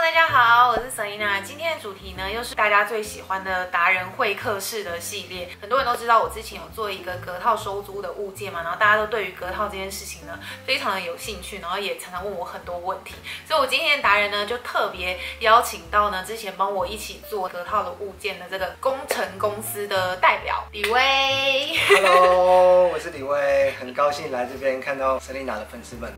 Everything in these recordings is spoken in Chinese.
大家好，我是 Selina。今天的主题呢，又是大家最喜欢的达人会客室的系列。很多人都知道，我之前有做一个隔套收租的物件嘛，然后大家都对于隔套这件事情呢，非常的有兴趣，然后也常常问我很多问题。所以我今天的达人呢，就特别邀请到呢，之前帮我一起做隔套的物件的这个工程公司的代表李威。 Hello， 我是李威，很高兴来这边看到 Selina 的粉丝们。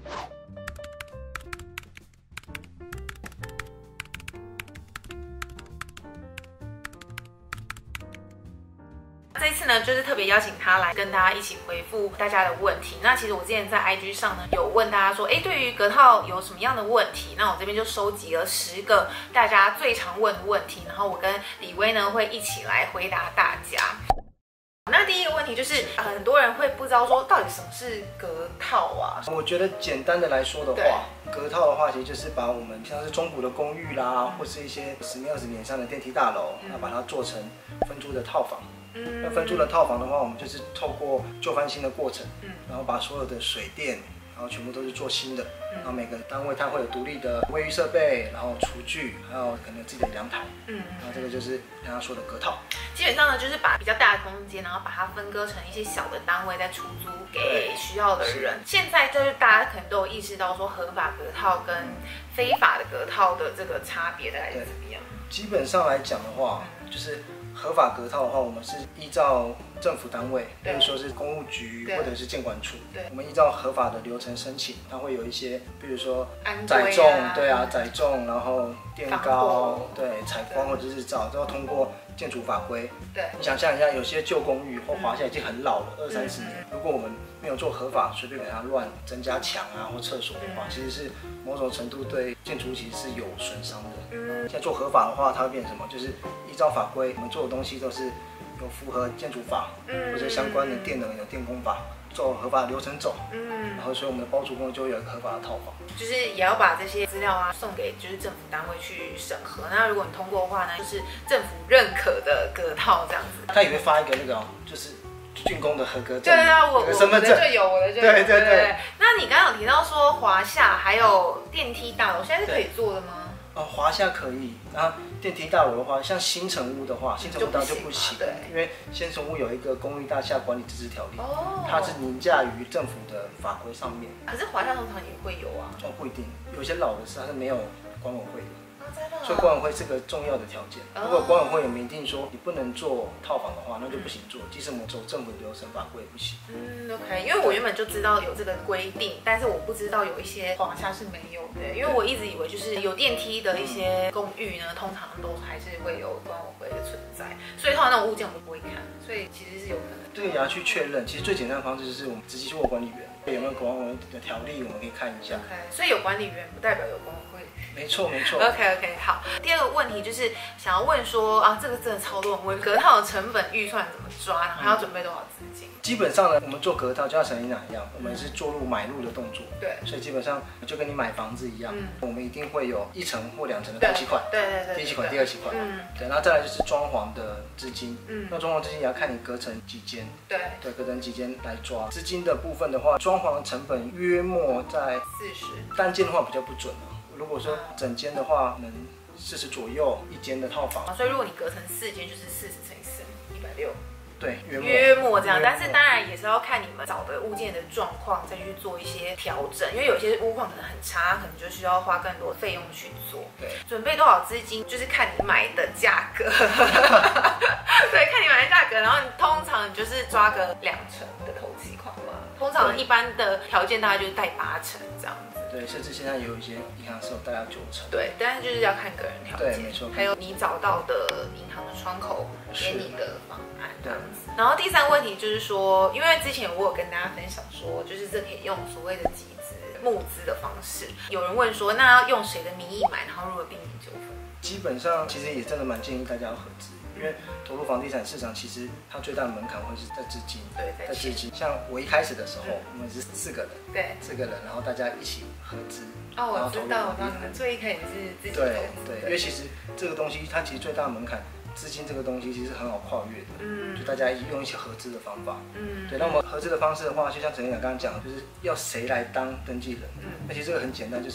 这次呢，就是特别邀请他来跟大家一起回复大家的问题。那其实我之前在 IG 上呢，有问大家说，对于隔套有什么样的问题？那我这边就收集了10个大家最常问的问题，然后我跟李威呢会一起来回答大家。那第一个问题就是，很多人会不知道说到底什么是隔套啊？ 我觉得简单的来说的话，隔套的话，其实就是把我们像是中古的公寓啦，或是一些10年、20年以上的电梯大楼，那把它做成分租的套房。那分租的套房的话，我们就是透过旧翻新的过程，然后把所有的水电，然后全部都是做新的，然后每个单位它会有独立的卫浴设备，然后厨具，还有可能自己的阳台，然后这个就是刚刚说的隔套。 基本上呢，就是把比较大的空间，然后把它分割成一些小的单位，再出租给需要的人。现在就是大家可能都有意识到说，合法隔套跟非法的隔套的这个差别大概是怎么样？ 基本上来讲的话，就是合法隔套的话，我们是依照政府单位，比如说是公务局或者是建管处，我们依照合法的流程申请，它会有一些，比如说载重，载重，然后垫高，采光或者日照都要通过建筑法规。你想象一下，有些旧公寓或华夏已经很老了，20-30年，如果我们没有做合法，随便给它乱增加墙啊或厕所的话，其实是某种程度对建筑其实是有损伤的。现在做合法的话，它会变成什么？就是依照法规，我们做的东西都是有符合建筑法，或者相关的电能有电工法，做合法的流程走。然后所以我们的包租公就会有一个合法的套房。就是也要把这些资料啊送给就是政府单位去审核。那如果你通过的话呢，就是政府认可的隔套这样子。 他也会发一个那个就是竣工的合格证， 我身份证就有，我的就有。对。那你刚刚有提到说华夏还有电梯大楼，现在是可以做的吗？ 华夏可以，然后电梯大楼的话，像新成屋的话，新成屋当然就不行，因为新成屋有一个公寓大厦管理自治条例，它是凌驾于政府的法规上面。 可是华夏通常也会有啊。 不一定，有些老的是它是没有管委会的。所以管委会是个重要的条件。如果管委会有明定说你不能做套房的话，那就不行做。即使我们走政府的流程法规也不行。 OK， 因为我原本就知道有这个规定，但是我不知道有一些华夏是没有的。因为我一直以为就是有电梯的一些公寓呢，通常都还是会有管委会的存在，所以通常那种物件我们不会看，所以其实是有可能。 对呀，去确认。其实最简单的方式就是我们直接去问管理员有没有管委会的条例，我们可以看一下。 所以有管理员不代表有管委会。 没错。 OK， 好。第二个问题就是想要问说这个真的超多人问，隔套的成本预算怎么抓，然后还要准备多少资金？基本上呢，我们做隔套就像Selina一样，我们是做入买入的动作。所以基本上就跟你买房子一样，我们一定会有1层或2层的头期款，第一期款、第二期款，然后再来就是装潢的资金，那装潢资金也要看你隔成几间，隔成几间来抓。资金的部分的话，装潢的成本约莫在40，单间的话比较不准啊。如果说整间的话，能40左右一间的套房。所以如果你隔成4间，就是40乘以4，160。对，约莫这样。但是当然也是要看你们找的物件的状况，再去做一些调整。因为有些屋况可能很差，可能就需要花更多的费用去做。准备多少资金，就是看你买的价格。看你买的价格，然后你通常就是抓个2成的头期款嘛。通常一般的条件大概就是贷8成这样子。甚至现在也有一些银行是有贷到9成。但是就是要看个人条件。没错。还有你找到的银行的窗口给你的方案这样子。然后第3个问题就是说，因为之前我有跟大家分享说，就是这可以用所谓的集资募资的方式。有人问说，那要用谁的名义买，然后如何避免纠纷？基本上其实也真的蛮建议大家要合资。因为投入房地产市场，其实它最大的门槛会是在资金，在资金。像我一开始的时候，我们是4个人，4个人，然后大家一起合资。我知道，你们最一开始是自己投资。因为其实这个东西，它其实最大的门槛，资金这个东西其实很好跨越的。就大家用一些合资的方法。那我们合资的方式的话，就像Selina刚刚讲，就是要谁来当登记人。那其实这个很简单，就是我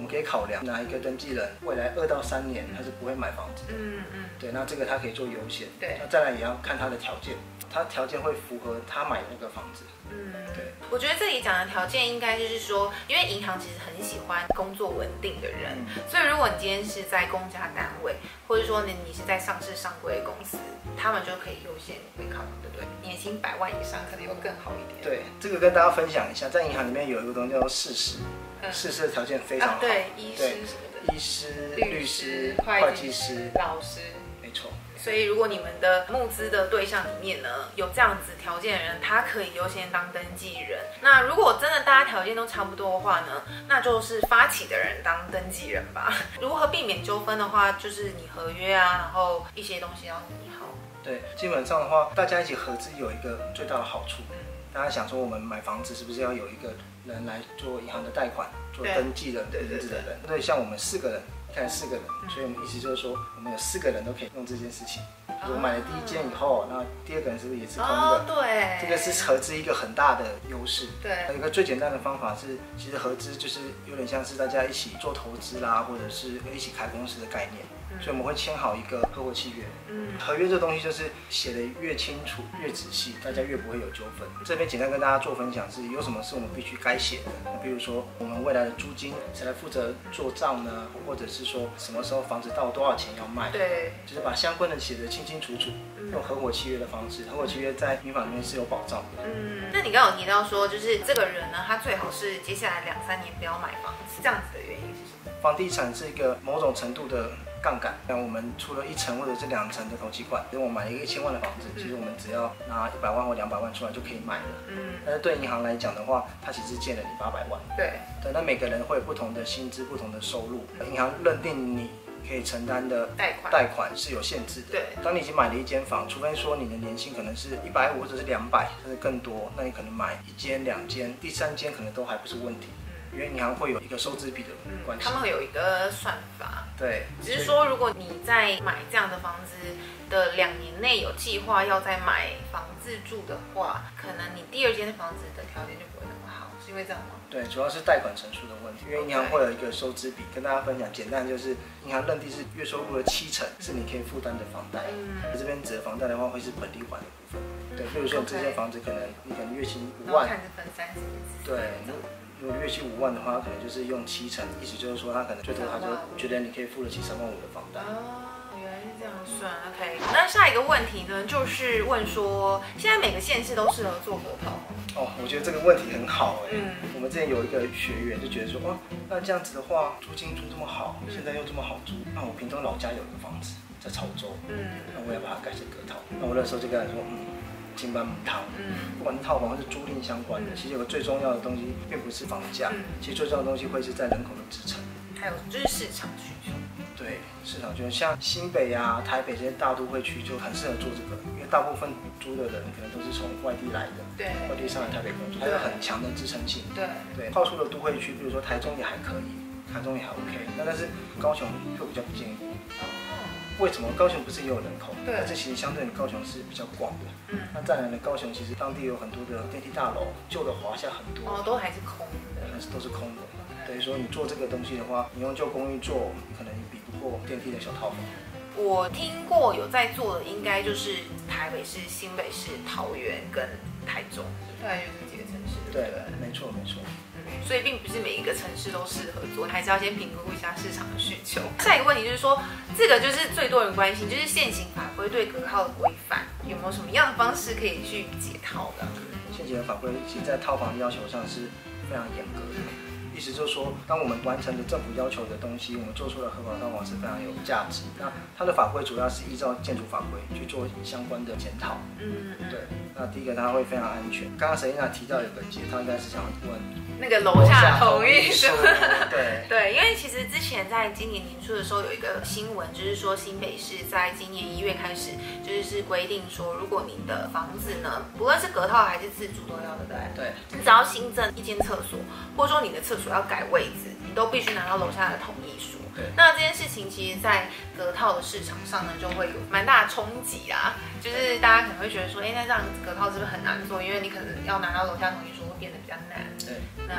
们可以考量哪一个登记人未来2到3年他是不会买房子的。对，那这个他可以做优先。对，那再来也要看他的条件，他条件会符合他买那个房子。对。 我觉得这里讲的条件应该就是说，因为银行其实很喜欢工作稳定的人，所以如果你今天是在公家单位，或者说你是在上市上柜的公司，他们就可以优先会考虑，对不对？年薪100万以上可能又更好一点。 对，这个跟大家分享一下，在银行里面有一个东西叫做事实，事实的条件非常好。 对，医师什么的， 医师、律师、会计师、 老师， 没错。 所以，如果你们的募资的对象里面呢有这样子条件的人，他可以优先当登记人。那如果真的大家条件都差不多的话呢，那就是发起的人当登记人吧。如何避免纠纷的话，就是你合约啊，然后一些东西要拟好。 对，基本上的话，大家一起合资有一个最大的好处。大家想说，我们买房子是不是要有一个人来做银行的贷款，做登记的名字的人？对，像我们4个人。看4个人，所以我们意思就是说，我们有4个人都可以用这件事情。我买了第1间以后，那第2个人是不是也是同一个？ 对， 这个是合资一个很大的优势。 对， 有一个最简单的方法是，其实合资就是有点像是大家一起做投资啦，或者是一起开公司的概念。所以我们会签好一个合伙契约。合约这东西就是写的越清楚、越仔细，大家越不会有纠纷。这边简单跟大家做分享是有什么是我们必须该写的。比如说我们未来的租金谁来负责做账呢？或者是说什么时候房子到多少钱要卖？ 对， 就是把相关的写得清清楚楚，用合伙契约的方式。合伙契约在民法里面是有保障的。 那你刚刚有提到说，就是这个人呢，他最好是接下来2、3年不要买房子，这样子的原因是什么？ 房地产是一个某种程度的杠杆，像我们出了1层或者是2层的头期款，因为我买了一个1000万的房子，其实我们只要拿100万或200万出来就可以买了。但是对银行来讲的话，它其实借了你800万。对，那每个人会有不同的薪资、不同的收入，银行认定你可以承担的贷款是有限制的。对，当你已经买了1间房，除非说你的年薪可能是150或者是200，甚至更多，那你可能买1间、2间，第3间可能都还不是问题。因为银行会有一个收支比的关系， 他们会有一个算法。 对， 只是说如果你在买这样的房子的2年内有计划要再买房自住的话，可能你第2间房子的条件就不会那么好，是因为这样吗？ 对，主要是贷款成数的问题。因为银行会有一个收支比，跟大家分享，简单就是银行认定是月收入的70%是你可以负担的房贷。这边指的房贷的话，会是本利还的部分。对，比如说你这间房子你可能月薪5万， 看是分30年。对。 如果月薪5万的话，可能就是用70%，意思就是说他可能最多他就觉得你可以付得起3万5的房贷。 原来是这样算 ，OK。那下一个问题呢，就是问说，现在每个县市都适合做隔套吗？ 我觉得这个问题很好我们之前有一个学员就觉得说，那这样子的话，租金租这么好，现在又这么好租，那我屏东老家有一个房子在潮州，那我要把它改成隔套。那我那时候就跟他说，金班母汤，不管是套房或是租赁相关的，其实有个最重要的东西，并不是房价，其实最重要的东西会是在人口的支撑， 还有就是市场需求。 对，市场需求，像新北啊、台北这些大都会区就很适合做这个，因为大部分租的人可能都是从外地来的，对，外地上来台北工作，还有很强的支撑性。对，靠出的都会区，比如说台中也还可以，台中也还 OK，但是高雄就比较不建议。为什么高雄不是也有人口？对，但是其实相对的高雄是比较广的。那再来呢，高雄其实当地有很多的电梯大楼，旧的华夏很多， 都还是空的， 都是空的。等于说你做这个东西的话，你用旧公寓做，可能比不过电梯的小套房。 我听过有在做的，应该就是台北市、新北市、桃园跟台中，大概就是这几个城市。对， 没错。 所以并不是每一个城市都适合做，还是要先评估一下市场的需求。下一个问题就是说，这个就是最多人关心，就是现行法规对隔套的规范，有没有什么样的方式可以去解套的？ 现行的法规其实在套房要求上是非常严格的。意思就是说，当我们完成了政府要求的东西，我们做出了合法套房是非常有价值。那它的法规主要是依照建筑法规去做相关的检讨。对。那第一个它会非常安全。刚刚Selina提到有个解套，应该是想问那个楼下同意书。 对， 因为其实之前在今年年初的时候有一个新闻，就是说新北市在今年1月开始，就是规定说，如果你的房子呢，不论是隔套还是自住都要，对不对？对。你只要新增1间厕所，或者说你的厕所要改位置，你都必须拿到楼下的同意书。那这件事情其实，在隔套的市场上呢，就会有蛮大的冲击啊。就是大家可能会觉得说，那这样隔套是不是很难做？因为你可能要拿到楼下同意书会变得比较难。对。那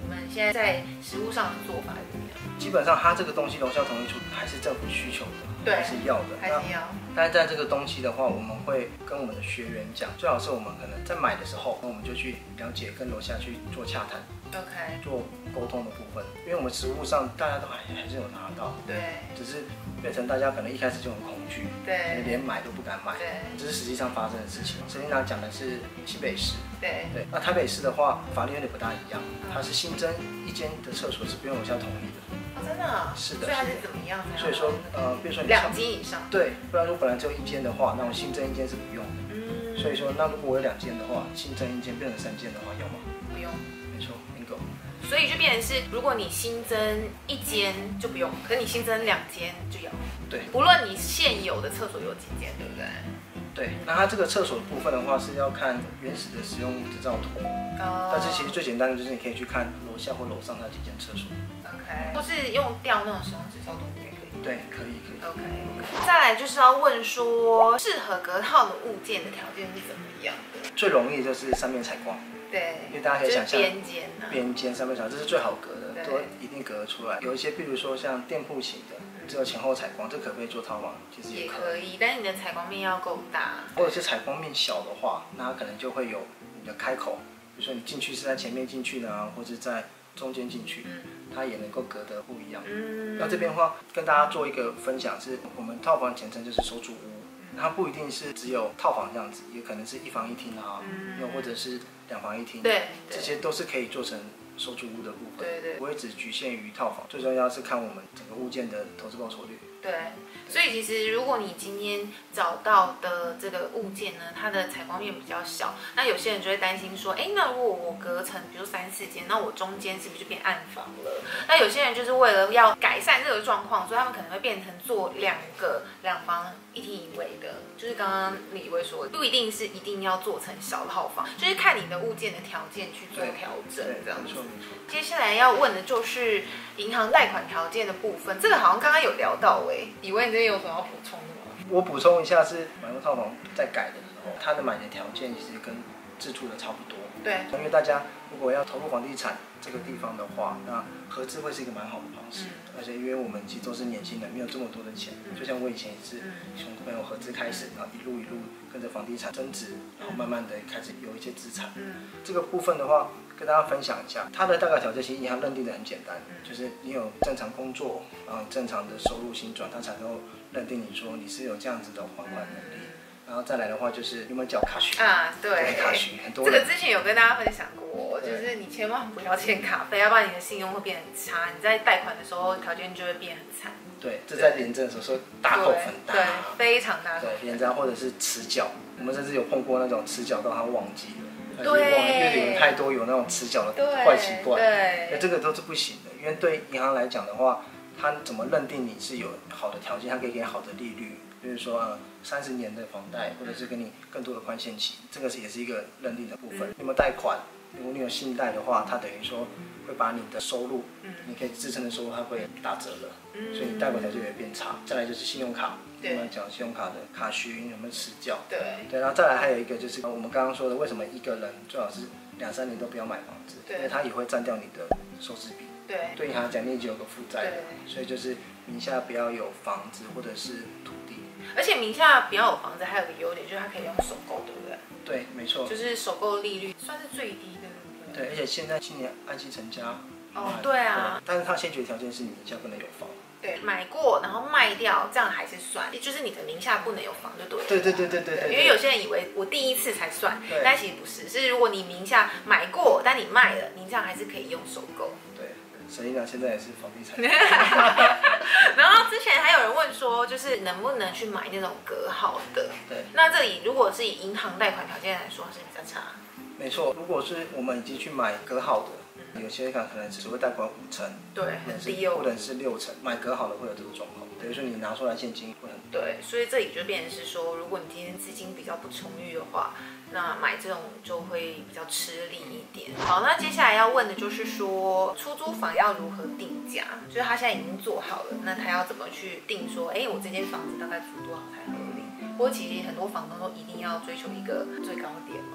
们现在在实务上的做法是怎么样？ 基本上它这个东西楼下统一处还是政府需求的， 对， 还是要的， 还是要。 但是在这个东西的话，我们会跟我们的学员讲，最好是我们可能在买的时候，那我们就去了解，跟楼下去做洽谈。 OK， 做沟通的部分，因为我们实务上大家都还是有拿到， 对， 只是变成大家可能一开始就很恐惧， 对， 连买都不敢买， 对， 这是实际上发生的事情。沈丽娜讲的是新北市， 对， 那台北市的话，法律有点不大一样，它是新增一间的厕所是不用楼下同意的。 真的？ 是的。 所以它是怎么样？ 所以说，比如说你 2间以上， 对，不然说本来只有1间的话，那我新增1间是不用的。所以说，那如果我有2间的话，新增1间变成3间的话，要吗？ 不用。 没错 ，bingo。 所以就变成是，如果你新增1间就不用，可是你新增2间就要。 对， 不论你现有的厕所有几间，对不对？ 对，那它这个厕所的部分的话是要看原始的使用执照图，但是其实最简单的就是你可以去看楼下或楼上那几间厕所。 OK， 或是用调那种使用执照图也可以。 对，可以。 OK， 再来就是要问说，适合隔套的物件的条件是怎么样的？ 最容易就是三面采光。对，因为大家可以想象边间上面采光，这是最好隔的，都一定隔得出来。有一些，比如说像店铺型的，只有前后采光，这可不可以做套房？其实也可以， 但是你的采光面要够大。 或者是采光面小的话，那它可能就会有你的开口，比如说你进去是在前面进去呢，或者在中间进去，它也能够隔得不一样。那这边的话，跟大家做一个分享，是我们套房简称就是收租屋。它不一定是只有套房这样子，也可能是1房1厅啊，又或者是2房1厅， 对， 这些都是可以做成收租屋的部分， 对， 不会只局限于套房。最重要是看我们整个物件的投资报酬率。 对，所以其实如果你今天找到的这个物件呢，它的采光面比较小，那有些人就会担心说，那如果我隔成比如3、4间，那我中间是不是就变暗房了？那有些人就是为了要改善这个状况，所以他们可能会变成做2房1厅1卫的，就是刚刚李威说的，不一定是一定要做成小套房，就是看你的物件的条件去做调整，这样子。接下来要问的就是银行贷款条件的部分，这个好像刚刚有聊到李威，你这边有什么要补充的吗？ 我补充一下，是买入套房在改的时候，它的买的条件其实跟自住的差不多。 对， 因为大家如果要投入房地产这个地方的话，那合资会是一个蛮好的方式。而且因为我们其实都是年轻人，没有这么多的钱，就像我以前也是从朋友合资开始，然后一路跟着房地产增值，然后慢慢的开始有一些资产。这个部分的话，跟大家分享一下，它的大概条件其实银行认定的很简单，就是你有正常工作，然后正常的收入薪转，它才能够认定你说你是有这样子的还款能力。然后再来的话就是有没有缴卡许啊？对， 卡许很多。 这个之前有跟大家分享过，就是你千万不要欠卡费，要不然你的信用会变很差，你在贷款的时候条件就会变很惨。 对，这在廉政的时候说大扣分大， 对，非常大。 对，廉政或者是迟缴，我们甚至有碰过那种迟缴到他忘记了， 对， 因为有人太多有那种迟缴的坏习惯， 对， 这个都是不行的。因为对银行来讲的话，他怎么认定你是有好的条件，他可以给你好的利率，比如说30年的房贷，或者是给你更多的宽限期，这个也是一个认定的部分。有没有贷款？如果你有信贷的话，它等于说会把你的收入，你可以支撑的收入，它会打折了，所以你贷款条件也会变差。再来就是信用卡，我们讲信用卡的卡许有没有迟缴？对，然后再来还有一个就是我们刚刚说的，为什么一个人最好是2、3年都不要买房子？因为它也会占掉你的收支比。对银行来讲，你已经有个负债了，所以就是名下不要有房子或者是土地。 而且名下不要有房子，还有个优点就是它可以用首购，对不对？ 对，没错。就是首购利率算是最低的，对不对？ 对，而且现在今年按期成家。 对啊。 但是它先决条件是你名下不能有房。 对，买过然后卖掉，这样还是算，就是你的名下不能有房就对了。对。因为有些人以为我第一次才算，但其实不是，是如果你名下买过，但你卖了，你这样还是可以用首购。 对。沈丽娜现在也是房地产。 然后之前还有人问说，就是能不能去买那种隔好的？ 对。那这里如果是以银行贷款条件来说，是比较差。 没错，如果是我们已经去买隔好的，有些可能只会贷款5成， 对， 很低哦，或者是6成，买隔好的会有这个状况。等于说你拿出来现金会很多。 对，所以这里就变成是说，如果你今天资金比较不充裕的话，那买这种就会比较吃力一点。好，那接下来要问的就是说，出租房要如何定价？就是他现在已经做好了，那他要怎么去定说，我这间房子大概租多少才合理？或者其实很多房东都一定要追求一个最高点嘛？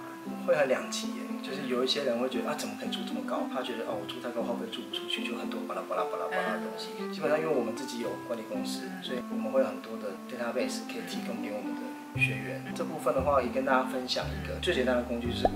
会很两极耶，就是有一些人会觉得怎么可以住这么高？他觉得我住太高会不会住不出去？就很多巴拉巴拉巴拉巴拉的东西。基本上因为我们自己有管理公司，所以我们会有很多的 database 可以提供给我们的学员。这部分的话，也跟大家分享一个最简单的工具，就是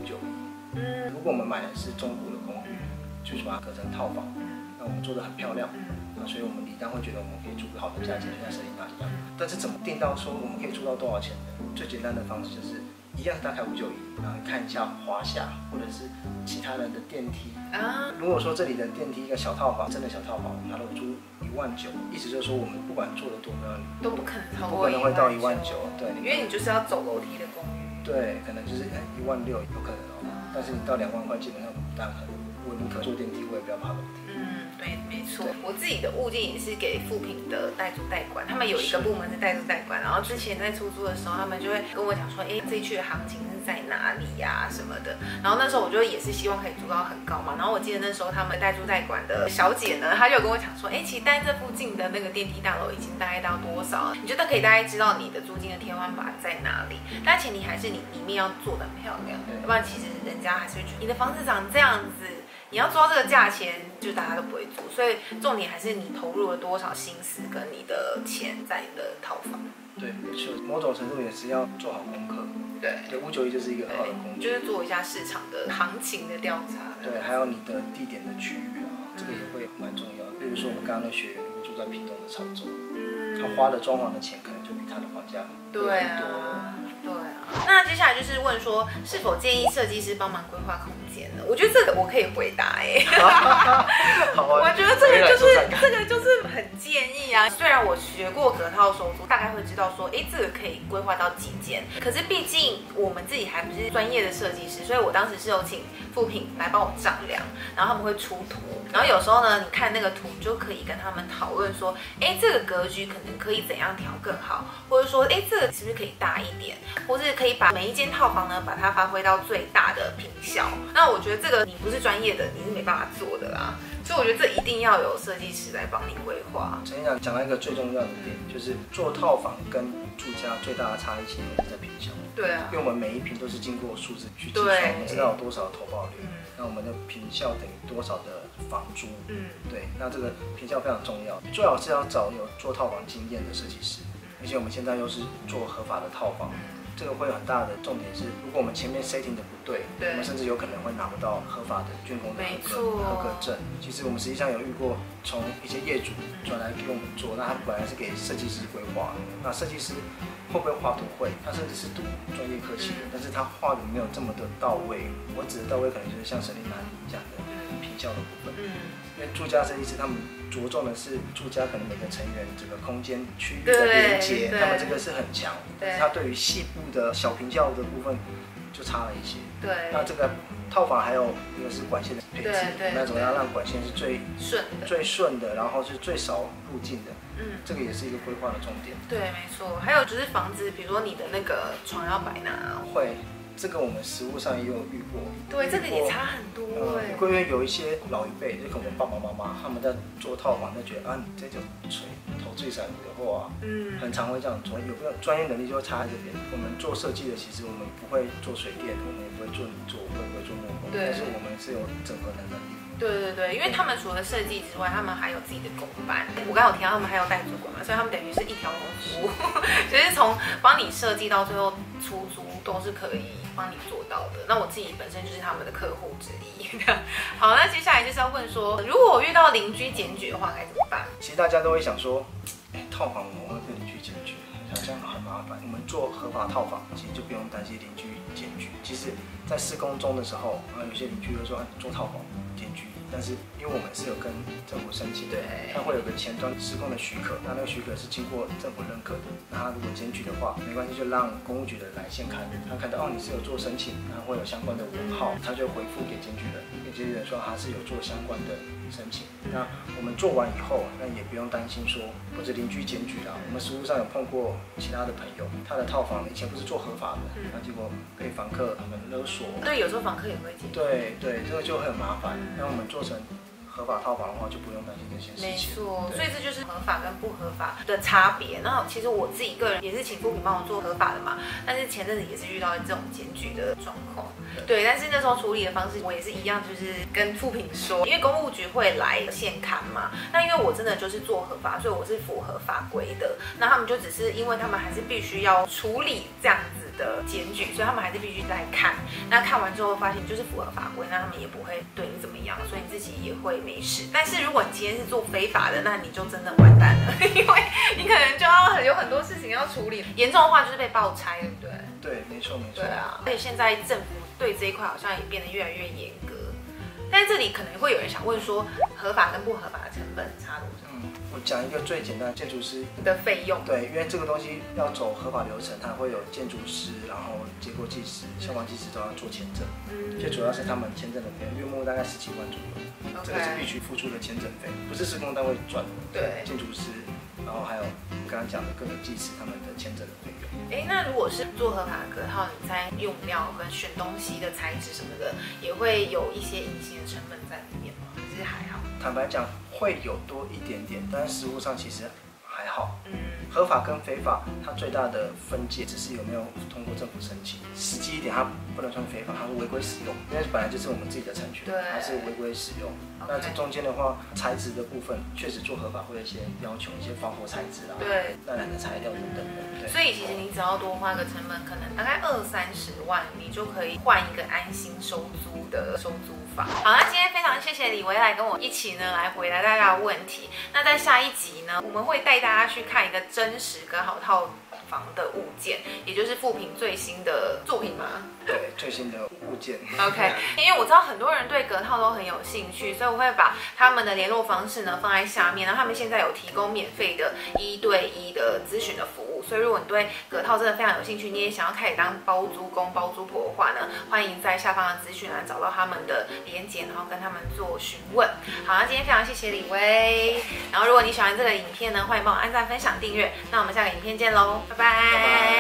591。如果我们买的是中古的公寓，就是把它隔成套房，那我们做的很漂亮。所以我们理当会觉得我们可以租个好的价钱，就像Selina一样。但是怎么定到说我们可以租到多少钱呢？最简单的方式就是一样大概591，然后看一下华夏或者是其他人的电梯。如果说这里的电梯一个小套房，真的小套房，它都租19000，意思就是说我们不管做的多漂亮， 都不可能超过19000，不可能会到19000。对， 因为你就是要走楼梯的公寓。 对，可能就是16000有可能但是你到2万块基本上不大可能。我宁可坐电梯，我也不要爬楼梯。 对，没错。我自己的物件也是给富平的代租代管，他们有一个部门是代租代管，然后之前在出租的时候，他们就会跟我讲说，这一区的行情是在哪里呀什么的。然后那时候我就也是希望可以租到很高嘛。然后我记得那时候他们代租代管的小姐呢，她就有跟我讲说，其实在这附近的那个电梯大楼已经大概到多少，你就可以大概知道你的租金的天花板在哪里。但前提还是你里面要做得很漂亮，要不然其实人家还是会觉得你的房子长这样子。你要做到这个价钱，就大家都不会租，所以重点还是你投入了多少心思跟你的钱在你的套房。 对，某种程度也是要做好功课。对，591就是一个很好的工具， 就是做一下市场的行情的调查。 对，还有你的地点的区域这个也会蛮重要的。比如说我们刚刚的学员住在屏东的潮州，他花的装潢的钱可能就比他的房价多很多。 对啊，那接下来就是问说，是否建议设计师帮忙规划空间呢？我觉得这个我可以回答我觉得这个就是很建议啊。虽然我学过隔套收租，大概会知道说，这个可以规划到几间。可是毕竟我们自己还不是专业的设计师，所以我当时是有请富平来帮我丈量，然后他们会出图，然后有时候呢，你看那个图，你就可以跟他们讨论说，这个格局可能可以怎样调更好，或者说，这个是不是可以大一点？或是可以把每一间套房呢，把它发挥到最大的坪效。那我觉得这个你不是专业的，你是没办法做的啦。所以我觉得这一定要有设计师来帮你规划。 陈院长讲到一个最重要的点，就是做套房跟住家最大的差异性是在坪效。 对啊， 因为我们每一坪都是经过数字去计算，我们知道有多少的投报率，那我们的坪效等于多少的房租。对，那这个坪效非常重要，最好是要找有做套房经验的设计师，而且我们现在又是做合法的套房。这个会有很大的重点是，如果我们前面 setting 的不对，我们甚至有可能会拿不到合法的竣工的合格证。其实我们实际上有遇过，从一些业主转来给我们做，那他本来是给设计师规划，那设计师会不会画图会？他甚至是读专业科系的，但是他画的没有这么的到位。我指的到位，可能就是像Selina讲的坪效的部分。因为住家设计师他们着重的是住家可能每个成员整个空间区域的连接，他们这个是很强，但是他对于细部的小坪效的部分就差了一些。对，那这个套房还有一个是管线的配置，那怎么样让管线是最顺的，然后是最少路径的。这个也是一个规划的重点。 对，没错。还有就是房子，比如说你的那个床要摆哪？ 会。这个我们实务上也有遇过， 对，这个也差很多因为有一些老一辈，就可能爸爸妈妈他们在做套房，就觉得你这就投最散的话，很常会这样做，有没有专业能力就会差在这边。我们做设计的，其实我们不会做水电，我们也不会做泥做，我们也不会做木工，但是我们是有整合的能力。 对，因为他们除了设计之外，他们还有自己的工班。我刚刚有提到他们还有代租管嘛，所以他们等于是一条龙服务，就是从帮你设计到最后出租都是可以帮你做到的。那我自己本身就是他们的客户之一。好，那接下来就是要问说，如果我遇到邻居检举的话，该怎么办？ 其实大家都会想说，套房我会被邻居检举，好像很麻烦。我们做合法套房，其实就不用担心邻居检举。其实，在施工中的时候，有些邻居会说，做套房检举。但是因为我们是有跟政府申请的，它会有个前端施工的许可，那个许可是经过政府认可的。那他如果检举的话，没关系，就让公务局的人来现看，他看到你是有做申请，然后会有相关的文号，他就回复给检举人，给检举人说他是有做相关的申请。那我们做完以后，那也不用担心说或者邻居检举啦。我们实务上有碰过其他的朋友，他的套房以前不是做合法的，那结果被房客他们勒索。 对，有时候房客也会检举。 对，这个就很麻烦。那我们做成合法套房的话，就不用担心这些事情。 没错，所以这就是合法跟不合法的差别。那其实我自己个人也是请富平帮我做合法的嘛，但是前阵子也是遇到这种检举的状况。对，但是那时候处理的方式我也是一样，就是跟富平说，因为公务局会来现勘嘛。那因为我真的就是做合法，所以我是符合法规的。那他们就只是因为他们还是必须要处理这样子的检举，所以他们还是必须来看。那看完之后发现就是符合法规，那他们也不会对你怎么样，所以你自己也会没事。但是如果你今天是做非法的，那你就真的完蛋了，因为你可能就要有很多事情要处理，严重的话就是被爆拆，对不对？ 对，没错没错。 对啊，而且现在政府对这一块好像也变得越来越严格。但是这里可能会有人想问说，合法跟不合法的成本差多少？ 我讲一个最简单的建筑师的费用。 对，因为这个东西要走合法流程，它会有建筑师，然后结构技师、消防技师都要做签证。最主要是他们签证的费用，月末大概10几万左右，这个是必须付出的签证费，不是施工单位赚的。对，建筑师，然后还有刚刚讲的各个技师他们的签证的费用。 那如果是做合法的隔套，你在用料跟选东西的材质什么的，也会有一些隐形的成本在里面吗？还是还好？ 坦白讲，会有多一点点，但是实务上其实还好。合法跟非法，它最大的分界只是有没有通过政府申请。实际一点，它不能算非法，它是违规使用，因为本来就是我们自己的产权，它是违规使用。那这中间的话，材质的部分确实做合法会有一些要求，一些防火材质啊，对，耐燃的材料等等的。 所以其实你只要多花个成本，可能大概20-30万，你就可以换一个安心收租的收租房。好，那今天非常谢谢李维来跟我一起呢来回答大家的问题。那在下一集呢，我们会带大家去看一个真实隔好套房的物件，也就是富平最新的作品吗？ 对，最新的物件。 OK， 因为我知道很多人对隔套都很有兴趣，所以我会把他们的联络方式呢放在下面。然后他们现在有提供免费的1对1的咨询的服务，所以如果你对隔套真的非常有兴趣，你也想要开始当包租公、包租婆的话呢，欢迎在下方的资讯栏找到他们的连结，然后跟他们做询问。好，那今天非常谢谢李威。然后如果你喜欢这个影片呢，欢迎帮我按赞、分享、订阅。那我们下个影片见喽，拜拜。